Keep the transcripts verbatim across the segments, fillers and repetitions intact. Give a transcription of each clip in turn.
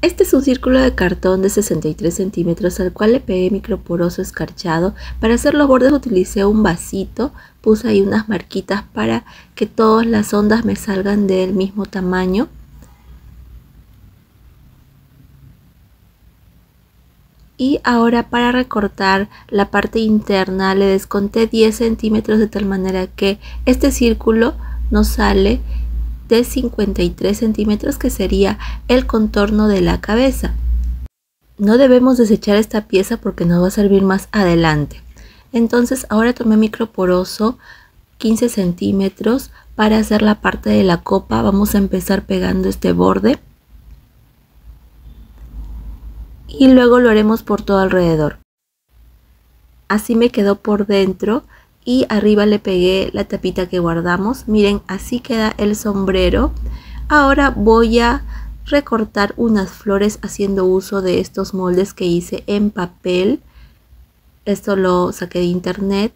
Este es un círculo de cartón de sesenta y tres centímetros al cual le pegué microporoso escarchado. Para hacer los bordes utilicé un vasito, puse ahí unas marquitas para que todas las ondas me salgan del mismo tamaño. Y ahora para recortar la parte interna le desconté diez centímetros de tal manera que este círculo nos sale de cincuenta y tres centímetros, que sería el contorno de la cabeza. No debemos desechar esta pieza porque nos va a servir más adelante. Entonces ahora tomé microporoso quince centímetros para hacer la parte de la copa. Vamos a empezar pegando este borde y luego lo haremos por todo alrededor. Así me quedó por dentro. Y arriba le pegué la tapita que guardamos. Miren, así queda el sombrero. Ahora voy a recortar unas flores haciendo uso de estos moldes que hice en papel. Esto lo saqué de internet.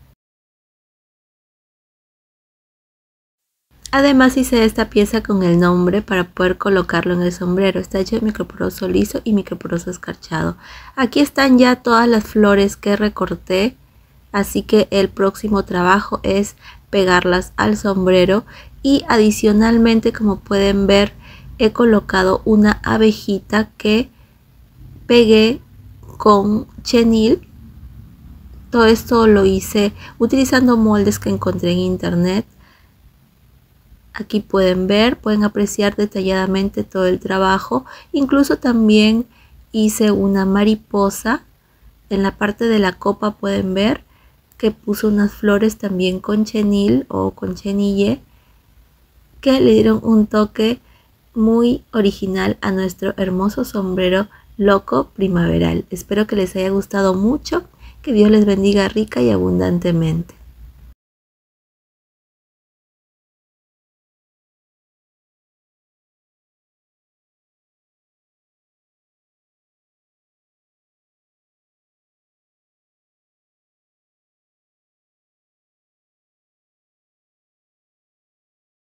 Además hice esta pieza con el nombre para poder colocarlo en el sombrero. Está hecho de microporoso liso y microporoso escarchado. Aquí están ya todas las flores que recorté. Así que el próximo trabajo es pegarlas al sombrero y adicionalmente, como pueden ver, he colocado una abejita que pegué con chenil. Todo esto lo hice utilizando moldes que encontré en internet. Aquí pueden ver, pueden apreciar detalladamente todo el trabajo. Incluso también hice una mariposa. En la parte de la copa pueden ver que puse unas flores también con chenil o con chenille que le dieron un toque muy original a nuestro hermoso sombrero loco primaveral. Espero que les haya gustado mucho, que Dios les bendiga rica y abundantemente.